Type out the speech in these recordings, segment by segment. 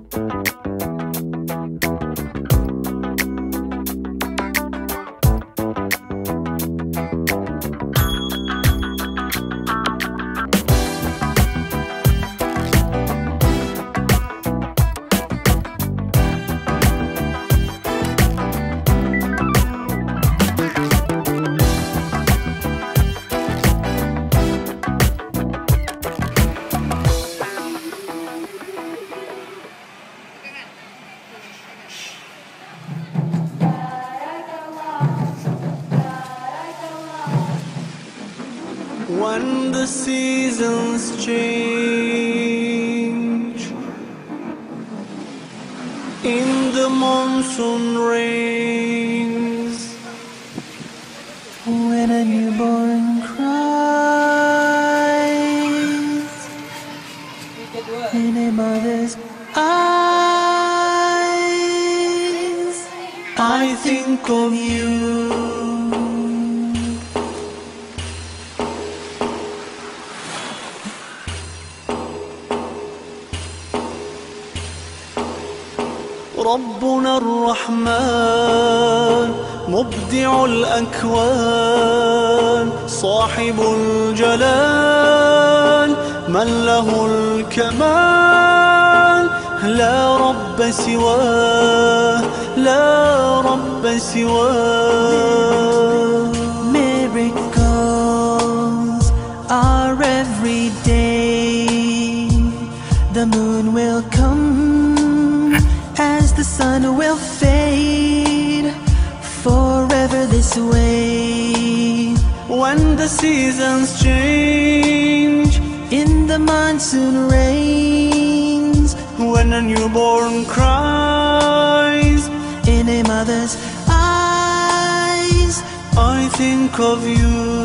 When the seasons change, in the monsoon rains, when a newborn cries in a mother's eyes, I think of you. ربنا الرحمن مبدع الأكوان صاحب الجلال من له الكمال لا رب سواه لا رب سواه. Miracles are every day. The moon will come as the sun will fade, forever this way. When the seasons change, in the monsoon rains, when a newborn cries, in a mother's eyes, I think of you.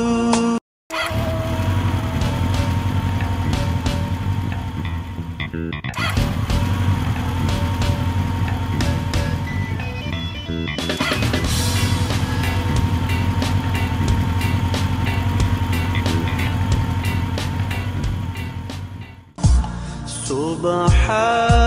سبحان